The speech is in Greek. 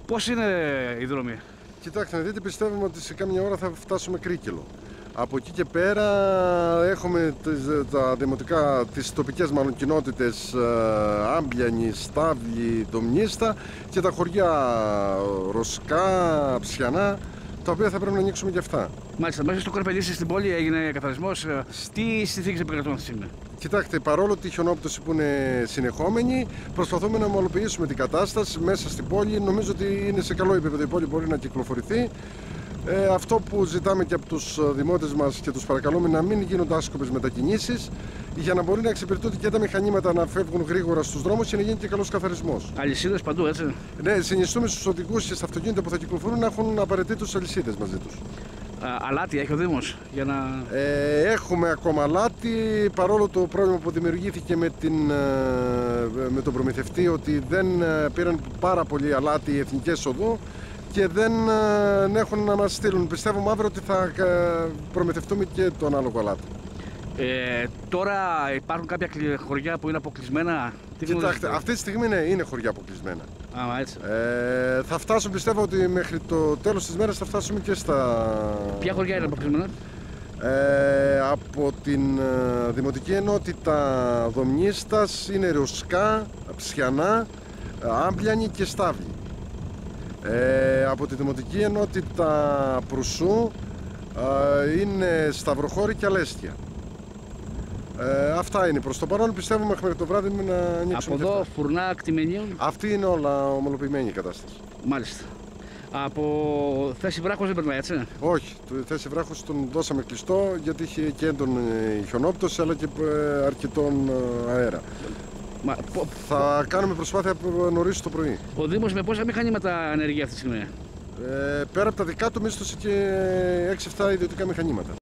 Πώς είναι η δρομή? Κοιτάξτε, να δείτε, πιστεύουμε ότι σε κάμια ώρα θα φτάσουμε Κρίκελο. Από εκεί και πέρα έχουμε τα δημοτικά, τις τοπικές μάλλον κοινότητες Άμπιανη, Στάβλη, Δομνίστα και τα χωριά Ροσκά, Ψιανά, τα οποία θα πρέπει να ανοίξουμε και αυτά. Μάλιστα, μέσα στο Καρπελίσι στην πόλη έγινε καθαρισμός. Τι συνθήκες επικρατούν αυτή τη στιγμή? Κοιτάξτε, παρόλο τη χιονόπτωση που είναι συνεχόμενη, προσπαθούμε να ομαλοποιήσουμε την κατάσταση μέσα στην πόλη. Νομίζω ότι είναι σε καλό επίπεδο, η πόλη μπορεί να κυκλοφορηθεί. Αυτό που ζητάμε και από τους δημότες μας και τους παρακαλούμε να μην γίνονται άσκοπες μετακινήσεις, για να μπορεί να εξυπηρετούνται και τα μηχανήματα να φεύγουν γρήγορα στους δρόμους και να γίνει και καλός καθαρισμός. Αλυσίδες παντού, έτσι? Ναι, συνιστούμε στους οδηγούς και στα αυτοκίνητα που θα κυκλοφορούν να έχουν απαραίτητους αλυσίδες μαζί τους. Αλάτι έχει ο Δήμος για να... Έχουμε ακόμα αλάτι, παρόλο το πρόβλημα που δημιουργήθηκε με τον προμηθευτή, ότι δεν πήραν πάρα πολύ αλάτι οι εθνικές οδού και δεν έχουν να μας στείλουν. Πιστεύουμε αύριο ότι θα προμηθευτούμε και τον άλογο αλάτι. Τώρα υπάρχουν κάποια χωριά που είναι αποκλεισμένα. Κοιτάξτε, αυτή τη στιγμή είναι χωριά αποκλεισμένα. Έτσι. Θα φτάσουμε, πιστεύω ότι μέχρι το τέλος της μέρας θα φτάσουμε και στα... Ποια χωριά είναι αποκλεισμένα? Από την Δημοτική Ενότητα Δομνίστας είναι Ροσκά, Ψιανά, Άμπλιανη και Στάβλη. Από τη Δημοτική Ενότητα Προυσού είναι Σταυροχώρη και Αλέστια. Αυτά είναι προς το παρόν. Πιστεύουμε μέχρι το βράδυ να ανοίξουμε. Από εδώ, Φουρνά, Κτημενίων. Αυτή είναι όλα ομαλοποιημένη η κατάσταση. Μάλιστα. Από θέση βράχος δεν περνάει, έτσι? Όχι, τη θέση βράχος τον δώσαμε κλειστό γιατί είχε και έντονη χιονόπτωση αλλά και αρκετόν αέρα. Θα κάνουμε προσπάθεια νωρίς το πρωί. Ο Δήμος με πόσα μηχανήματα ενεργεί αυτή τη στιγμή? Πέρα από τα δικά του μίσθωσε και 6-7 ιδιωτικά μηχανήματα.